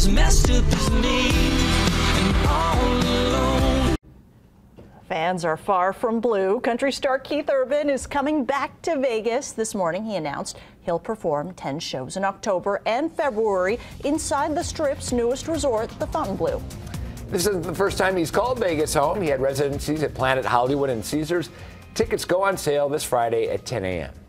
as messed up as me, and all alone. Fans are far from blue. Country star Keith Urban is coming back to Vegas. This morning he announced he'll perform 10 shows in October and February inside the Strip's newest resort, the Fontainebleau. This isn't the first time he's called Vegas home. He had residencies at Planet Hollywood and Caesars. Tickets go on sale this Friday at 10 a.m.